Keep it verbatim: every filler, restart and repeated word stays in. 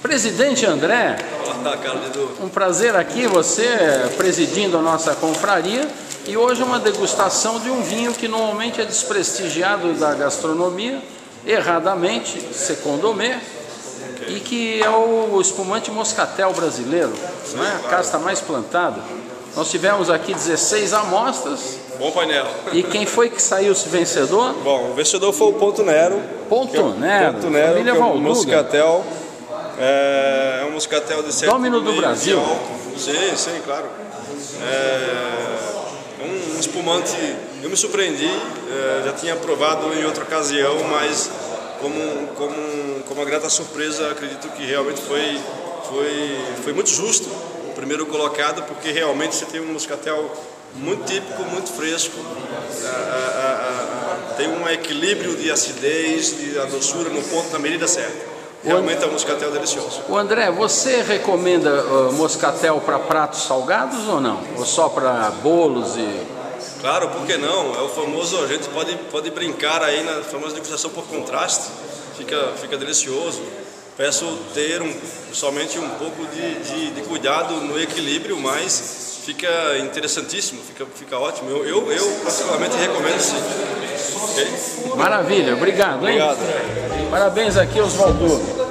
Presidente André, Olá, Carlos Edu. Um prazer aqui, você presidindo a nossa confraria, e hoje uma degustação de um vinho que normalmente é desprestigiado da gastronomia, erradamente, Secondomé, okay. E que é o espumante moscatel brasileiro, sim, não é? A claro. Casta mais plantada. Nós tivemos aqui dezesseis amostras. Bom painel. E quem foi que saiu vencedor? Bom, o vencedor foi o Ponto Nero. Ponto Nero, Ponto Nero, família que é um Valduga. moscatel. É um moscatel de sete Domínio do Brasil. Sim, sim, claro. É um espumante, eu me surpreendi, é, já tinha provado em outra ocasião, mas como, como, como uma grata surpresa, acredito que realmente foi, foi, foi muito justo o primeiro colocado, porque realmente você tem um moscatel muito típico, muito fresco, a, a, a, tem um equilíbrio de acidez, de a doçura no ponto, na medida certa. Realmente é um moscatel delicioso. O André, você recomenda uh, moscatel para pratos salgados ou não? Ou só para bolos e... Claro, por que não? É o famoso, a gente pode, pode brincar aí na famosa degustação por contraste, fica, fica delicioso. Peço ter um, somente um pouco de, de, de cuidado no equilíbrio, mas fica interessantíssimo, fica, fica ótimo. Eu, eu, eu particularmente recomendo sim. Okay? Maravilha, obrigado, hein? Obrigado. Parabéns aqui aos Valduga.